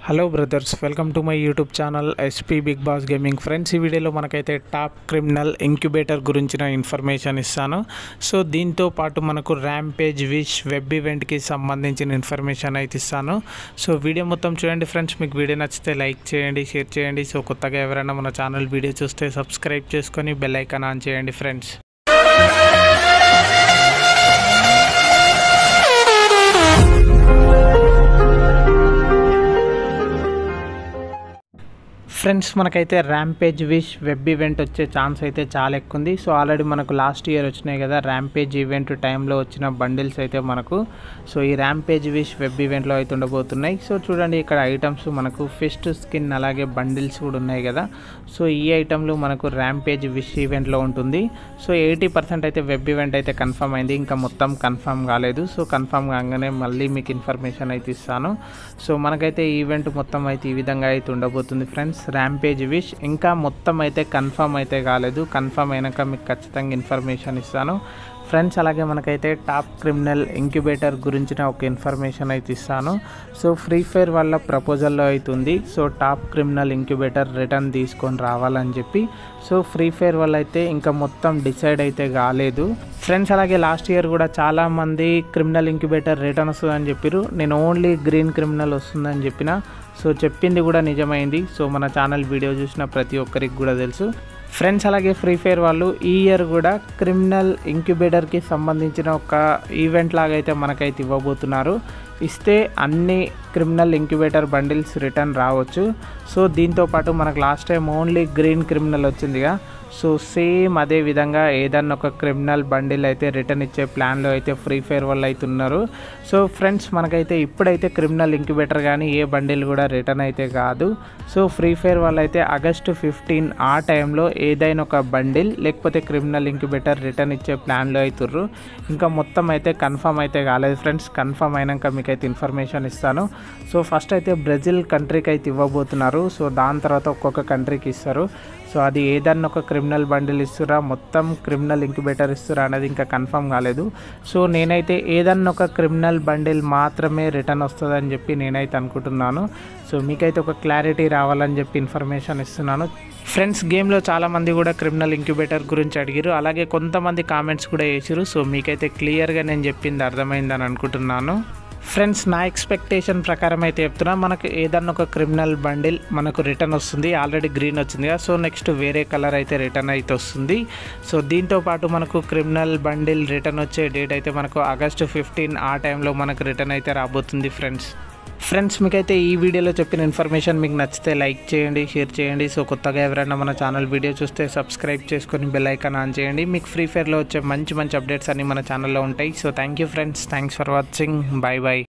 Hello brothers, welcome to my YouTube channel SP big boss gaming. Friends, ఈ వీడియోలో మనకైతే top criminal incubator గురించిన information ఇస్తాను. So దీంతో పాటు మనకు ర్యాంపేజ్ విష్ వెబ్ ఈవెంట్కి సంబంధించిన ఇన్ఫర్మేషన్ అయితే ఇస్తాను. సో వీడియో మొత్తం చూడండి ఫ్రెండ్స్. మీకు వీడియో నచ్చితే లైక్ చేయండి, షేర్ చేయండి. సో కొత్తగా ఎవరైనా మన ఛానల్ వీడియో చూస్తే సబ్స్క్రైబ్ చేసుకొని బెల్ ఐకాన్ ఆన్ చేయండి ఫ్రెండ్స్. ఫ్రెండ్స్, మనకైతే ర్యాంపేజ్ విష్ వెబ్ ఈవెంట్ వచ్చే ఛాన్స్ అయితే చాలా ఎక్కువ ఉంది. సో ఆల్రెడీ మనకు లాస్ట్ ఇయర్ వచ్చినాయి కదా ర్యాంపేజ్ ఈవెంట్ టైంలో వచ్చిన బండిల్స్ అయితే మనకు సో ఈ ర్యాంపేజ్ విష్ వెబ్ ఈవెంట్లో అయితే ఉండబోతున్నాయి. సో చూడండి, ఇక్కడ ఐటమ్స్ మనకు ఫిస్ట్ స్కిన్ అలాగే బండిల్స్ కూడా ఉన్నాయి కదా. సో ఈ ఐటమ్లు మనకు ర్యాంపేజ్ విష్ ఈవెంట్లో ఉంటుంది. సో 80% అయితే వెబ్ ఈవెంట్ అయితే కన్ఫర్మ్ అయింది, ఇంకా మొత్తం కన్ఫర్మ్ కాలేదు. సో కన్ఫర్మ్ కాగానే మళ్ళీ మీకు ఇన్ఫర్మేషన్ అయితే ఇస్తాను. సో మనకైతే ఈవెంట్ మొత్తం అయితే ఈ విధంగా అయితే ఉండబోతుంది ఫ్రెండ్స్. ర్యాంపేజ్ విష్ ఇంకా మొత్తం అయితే కన్ఫర్మ్ అయితే కాలేదు. కన్ఫర్మ్ అయినాక మీకు ఖచ్చితంగా ఇన్ఫర్మేషన్ ఇస్తాను ఫ్రెండ్స్. అలాగే మనకైతే టాప్ క్రిమినల్ ఇంక్యుబేటర్ గురించిన ఒక ఇన్ఫర్మేషన్ అయితే ఇస్తాను. సో ఫ్రీ ఫైర్ వల్ల ప్రపోజల్లో అవుతుంది. So top criminal incubator return తీసుకొని రావాలని చెప్పి. సో ఫ్రీ ఫైర్ వల్ల అయితే ఇంకా మొత్తం డిసైడ్ అయితే కాలేదు ఫ్రెండ్స్. అలాగే లాస్ట్ ఇయర్ కూడా చాలామంది క్రిమినల్ ఇంక్యుబేటర్ రిటర్న్ వస్తుందని చెప్పారు. నేను ఓన్లీ గ్రీన్ క్రిమినల్ వస్తుందని చెప్పిన. సో చెప్పింది కూడా నిజమైంది. సో మన ఛానల్ వీడియో చూసిన ప్రతి ఒక్కరికి కూడా తెలుసు ఫ్రెండ్స్. అలాగే ఫ్రీ ఫైర్ వాళ్ళు ఈ ఇయర్ కూడా క్రిమినల్ ఇంక్యుబేటర్కి సంబంధించిన ఒక ఈవెంట్ లాగా అయితే మనకైతే ఇవ్వబోతున్నారు. ఇస్తే అన్ని క్రిమినల్ ఇంక్యుబేటర్ బండిల్స్ రిటర్న్ రావచ్చు. సో దీంతోపాటు మనకు last time only green criminal వచ్చిందిగా. సో సేమ్ అదే విధంగా ఏదన్నా ఒక క్రిమినల్ బండిల్ అయితే రిటర్న్ ఇచ్చే ప్లాన్లో అయితే ఫ్రీ ఫైర్ వాళ్ళు అయితే ఉన్నారు. సో ఫ్రెండ్స్, మనకైతే ఇప్పుడైతే క్రిమినల్ ఇంక్యుబేటర్ కానీ ఏ బండిల్ కూడా రిటర్న్ అయితే కాదు. సో ఫ్రీ ఫైర్ వాళ్ళు అయితే ఆగస్టు 15 ఆ టైంలో ఏదైనా ఒక బండిల్ లేకపోతే క్రిమినల్ ఇంక్యుబేటర్ రిటర్న్ ఇచ్చే ప్లాన్లో అవుతుర్రు. ఇంకా మొత్తం అయితే కన్ఫర్మ్ అయితే కాలేదు ఫ్రెండ్స్. కన్ఫర్మ్ అయినాక మీకు అయితే ఇన్ఫర్మేషన్ ఇస్తాను. సో ఫస్ట్ అయితే బ్రెజిల్ కంట్రీకి అయితే ఇవ్వబోతున్నారు. సో దాని తర్వాత ఒక్కొక్క కంట్రీకి ఇస్తారు. సో అది ఏదన్నా ఒక క్రిమినల్ బండిల్ ఇస్తురా, మొత్తం క్రిమినల్ ఇంక్యుబేటర్ ఇస్తురా అనేది ఇంకా కన్ఫర్మ్ కాలేదు. సో నేనైతే ఏదన్నా ఒక క్రిమినల్ బండిల్ మాత్రమే రిటర్న్ వస్తుందని చెప్పి నేనైతే అనుకుంటున్నాను. సో మీకైతే ఒక క్లారిటీ రావాలని చెప్పి ఇన్ఫర్మేషన్ ఇస్తున్నాను ఫ్రెండ్స్. గేమ్లో చాలామంది కూడా క్రిమినల్ ఇంక్యుబేటర్ గురించి అడిగారు, అలాగే కొంతమంది కామెంట్స్ కూడా వేసారు. సో మీకైతే క్లియర్గా నేను చెప్పింది అర్థమైందని అనుకుంటున్నాను ఫ్రెండ్స్. నా ఎక్స్పెక్టేషన్ ప్రకారం అయితే చెప్తున్నా, మనకు ఏదన్నా ఒక క్రిమినల్ బండిల్ మనకు రిటర్న్ వస్తుంది. ఆల్రెడీ గ్రీన్ వచ్చింది కదా. సో నెక్స్ట్ వేరే కలర్ అయితే రిటర్న్ అయితే వస్తుంది. సో దీంతోపాటు మనకు క్రిమినల్ బండిల్ రిటర్న్ వచ్చే డేట్ అయితే మనకు ఆగస్టు 15 ఆ టైంలో మనకు రిటర్న్ అయితే రాబోతుంది ఫ్రెండ్స్. మీకైతే ఈ వీడియోలో చెప్పిన ఇన్ఫర్మేషన్ మీకు నచ్చితే లైక్ చేయండి, షేర్ చేయండి. సో కొత్తగా ఎవరైనా మన ఛానల్ వీడియో చూస్తే సబ్స్క్రైబ్ చేసుకొని బెల్ ఐకాన్ ఆన్ చేయండి. మీకు ఫ్రీ ఫైర్లో వచ్చే మంచి అప్డేట్స్ అన్నీ మన ఛానల్లో ఉంటాయి. So thank you friends, thanks for watching, bye bye.